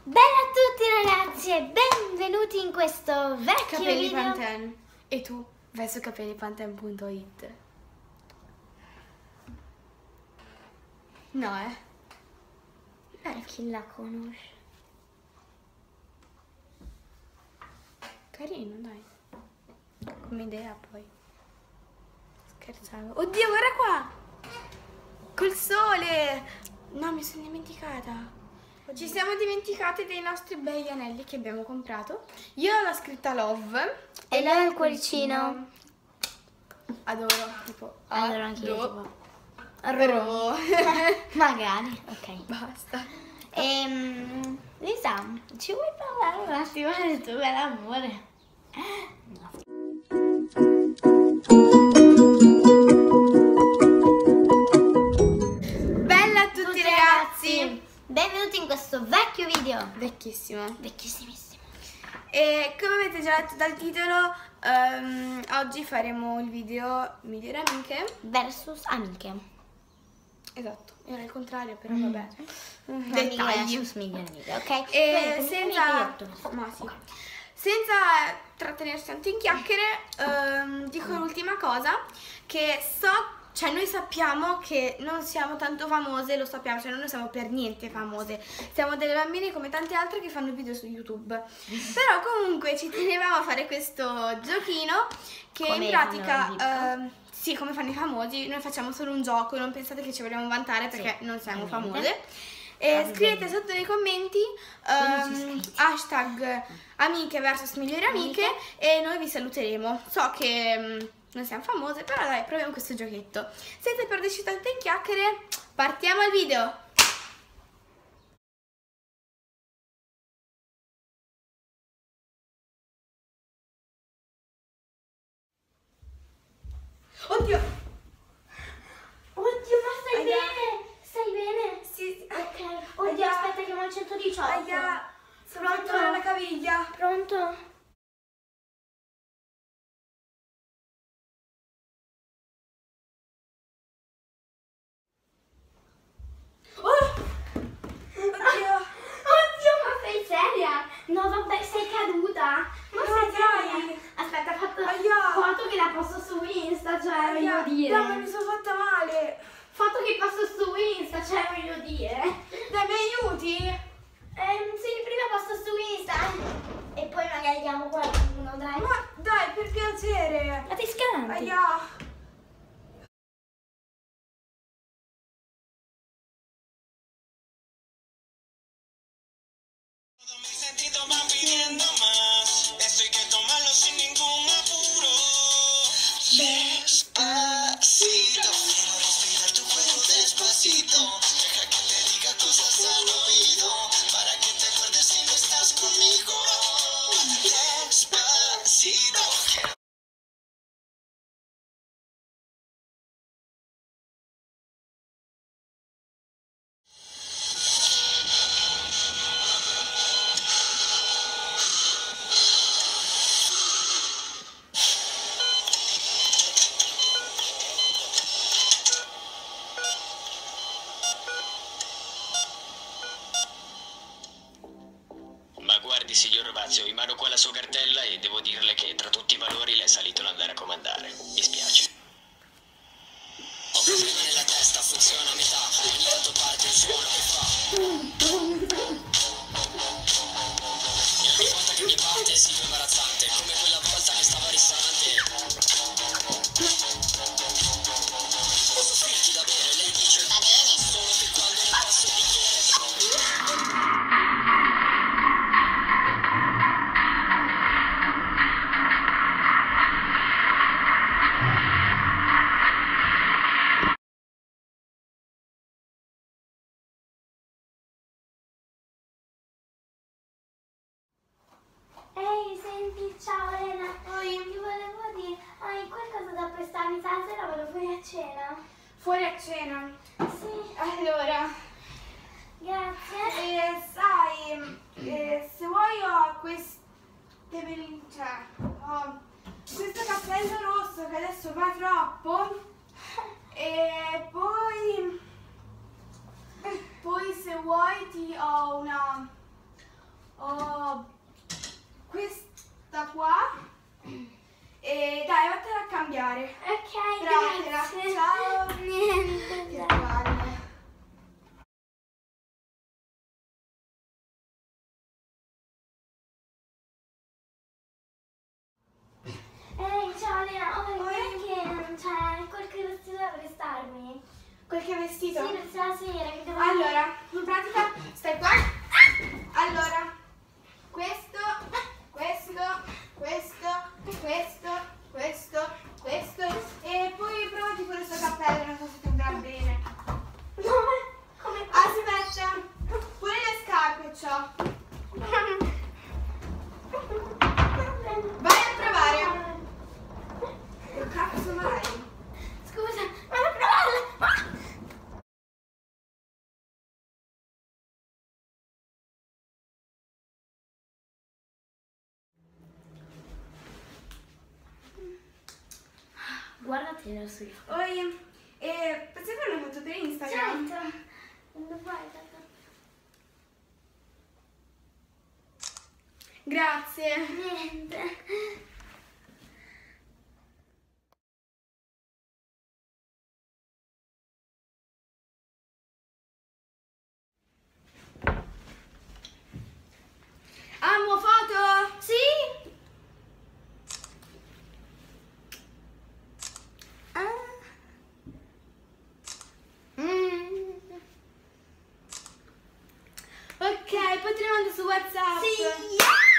Bella a tutti ragazzi e benvenuti in questo vecchio Capelli video. Pantene. E tu vai su capellipantene.it. No, Chi la conosce? carino, dai. Come idea poi. Scherzavo. Oddio, guarda qua! Col sole! No, mi sono dimenticata. Ci siamo dimenticate dei nostri bei anelli che abbiamo comprato. Io l'ho scritta Love. E lei ha il cuoricino. Adoro, tipo. Allora anche io adoro. tipo. Magari, ok. Basta. Lisa, ci vuoi parlare un attimo del tuo bell'amore? Bella a tutti ragazzi! Benvenuti in questo vecchio video. Vecchissimo. Vecchissimissimo. E come avete già letto dal titolo, oggi faremo il video migliori amiche Versus amiche. Esatto, era il contrario, però vabbè. Amiche Dettagli. versus migliori amiche, ok? E Bene, senza, amiche io. ma sì. Ok. Senza trattenersi tanto in chiacchiere, dico l'ultima cosa, che cioè noi sappiamo che non siamo tanto famose, lo sappiamo, cioè non noi siamo per niente famose, siamo delle bambine come tante altre che fanno video su YouTube, però comunque ci tenevamo a fare questo giochino che Come in pratica, fanno sì, come fanno i famosi, noi facciamo solo un gioco, non pensate che ci vogliamo vantare perché Sì, non siamo ovviamente. famose. E Va scrivete bene. sotto nei commenti hashtag amiche versus migliori amiche e noi vi saluteremo. So che non siamo famose, però dai, proviamo questo giochetto. Senza perderci tante chiacchiere, partiamo al video! Oddio! Oddio, ma stai Aia. bene? Stai bene? Sì, Ok. Oddio, Aia. aspetta che ho il 118. Aia! Sono Pronto? fatto la caviglia! Pronto? Oh! Oddio! Oddio, ma sei seria? No, vabbè, sei caduta. Ma No, sei dai. seria? Aspetta, Aia. foto che la posto su Insta, cioè voglio dire. Dai, ma mi sono fatta male! Foto che posto su Insta, cioè voglio dire. Dai, mi aiuti? Sì, prima posto su Insta. E poi magari chiamo qualcuno, dai. Ma dai, per piacere! Ma ti scanti? Aia! Mi sentido va pidiendo más. Esto hay que tomarlo sin ningún apuro. Despacito, quiero respirar tu cuello despacito. Deja que te diga cosas al oído, para que te acuerdes si no estás conmigo. Despacito. Ma guardi, signor Rovazio, ho in mano qua la sua cartella e devo dirle che tra tutti i valori le è salito l'andare a comandare. Mi spiace. Ho problemi nella testa, funziona a metà, ogni tanto parte il suono che fa. E ogni volta che mi parte si fa imbarazzante, come quella volta che stava al ristorante. Posso offrirti da bere, lei dice va bene, solo che quando le passo il bicchiere. Ehi, senti, ciao Elena. Ti volevo dire, hai qualcosa da prestarmi? Stasera vado fuori a cena. Fuori a cena. Sì, Allora, grazie. sai, se vuoi ho ho questo cappello rosso che adesso va troppo e poi se vuoi ti ho Lena, perché cioè, qualche vestito da prestarmi? Qualche vestito? Sì, per stasera che devo... Allora, in pratica, stai qua. Allora, questo, e poi provati con questo cappello, non so se ti andrà bene. Come... Aspetta, pure le scarpe c'ho. Vai a provare. Che cazzo vai? Scusa, vado a provarle! Guardatela su. Oi, possiamo fare una foto per Instagram? Certo! Quando fai, tata? Grazie. Niente. Amo foto? Sì? Ok, poi te le mando su WhatsApp. Sì!